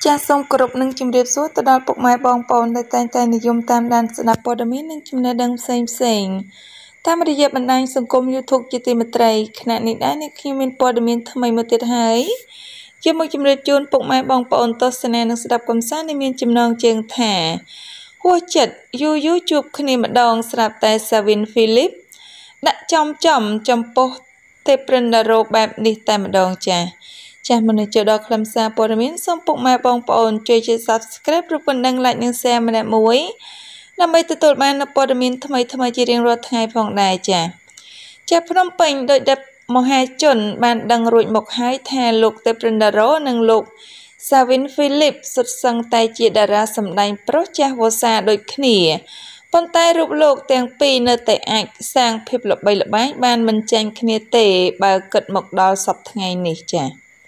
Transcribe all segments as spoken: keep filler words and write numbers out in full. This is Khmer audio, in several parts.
ចាសសូមគោរពនឹងជម្រាបសួរទៅដល់ពុកម៉ែបងប្អូនដែលតែងតែនិយមតាមដានស្ដាប់ព័ត៌មាននិងចំណេះដឹងផ្សេងផ្សេងតាមរយៈបណ្ដាញសង្គម YouTube ជាទីមេត្រីខណៈនេះដែរនេះខ្ញុំមានព័ត៌មានថ្មីមួយទៀតហើយជាមួយជម្រាបជូនពុកម៉ែបងប្អូនទស្សនានិងស្ដាប់កំសាន្តដែលមានចំណងជើងថាហួសចិត្តយូរយូរជួបគ្នាម្ដងស្រាប់តែ Savin Philip ដាក់ចំចំចំពោះទេព្រិនដារ៉ូបែបនេះតែម្ដងចា៎ចាស់មនុស្សចូលដល់ខ្លឹមសារព័ត៌មានសូមពុកម៉ែបងប្អូនជួយចុច Subscribe ឬបណ្ដឹង Like និង Share ម្នាក់មួយដើម្បីទទួលបាននូវព័ត៌មានថ្មីៗជារៀងរាល់ថ្ងៃផងដែរចា៎ចាស់ភ្នំពេញដោយដែលមហាជនបានដឹងរួចមកហើយថាលោកទេព្រិនដារ៉ូនិងលោក Savin Philip សុទ្ធសឹងតែជាតារាសម្ដែងប្រុសចាស់វស្សាដូចគ្នាប៉ុន្តែរូបលោកទាំងពីរនៅតែអាចសាងភាពល្បីល្បាញបានមិនចាញ់គ្នាទេបើគិតមកដល់សប្តាហ៍ថ្ងៃនេះចា៎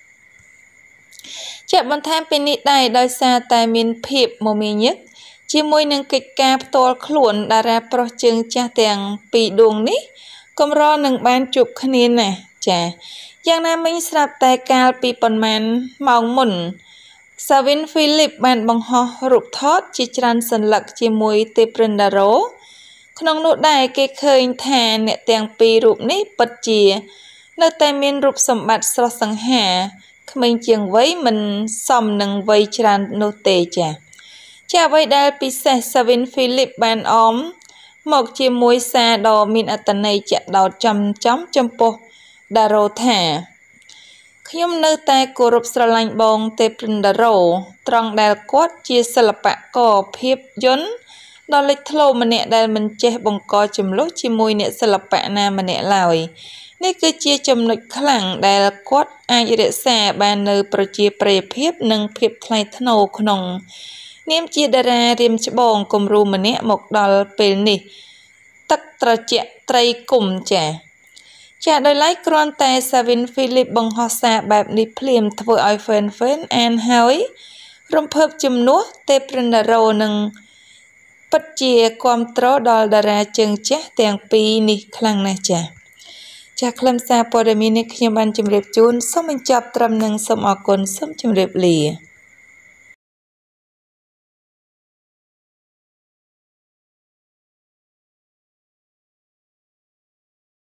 ជាបន្ថែមពីនេះដែរដោយសារតែមានភាពមមាញឹកជាមួយនឹងកិច្ចការផ្ទាល់ខ្លួនតារាប្រុសជើងចាស់ទាំងពីរដួងនេះកម្រនឹងបានជួបគ្នាណាស់ចាយ៉ាងណាមិញស្រាប់តែកាលពីប៉ុន្មានម៉ោងមុន Savin Philip បានបង្ហោះរូបថតជាច្រើនសន្លឹកជាមួយទេព្រិនដារ៉ូក្នុងនោះដែរគេឃើញថាអ្នកទាំងពីររូបនេះពិតជានៅតែមានរូបសម្បត្តិស្រស់សង្ហាក្មេងជាងវ័យមិនសមនឹងវ័យច្រើននោះទេចាចាអ្វីដែលពិសេស Savin Philip បានអមមកជាមួយសារដ៏មានអត្ថន័យចាក់ដោតចំចំចំពោះដារ៉ូថាខ្ញុំនៅតែគោរពស្រឡាញ់បងទេព្រិនដារ៉ូត្រង់ដែលគាត់ជាសិល្បករភាពយន្តដ៏លេចធ្លោម្នាក់ដែលមិនចេះបង្កចំនួនជាមួយអ្នកសិល្បៈណាម្នាក់ឡើយនេះគឺជាចំណុចខ្លាំងដែលគាត់អាចរក្សាបាននៅប្រជាប្រិយភាពនិងភាពថ្លៃថ្នូរក្នុងនាមជាតារារៀមច្បងគំរូម្នាក់មកដល់ពេលនេះទឹកត្រជាក់ត្រីគុំចាចាដោយឡែកគ្រាន់តែ Savin Philip បង្ហោះសារបែបនេះភ្លាមធ្វើឲ្យ fan fan អានហើយរំភើបជំនួសទេព្រិនដារ៉ូនិងពិតជាគាំទ្រដល់តារាជើងចាស់ទាំងពីរនេះខ្លាំងណាស់ចាចាខ្លឹមសារព័ត៌មាននេះខ្ញុំបានជម្រាបជូនសូមបញ្ចប់ត្រឹមនឹងសូមអរគុណសូមជម្រាបលា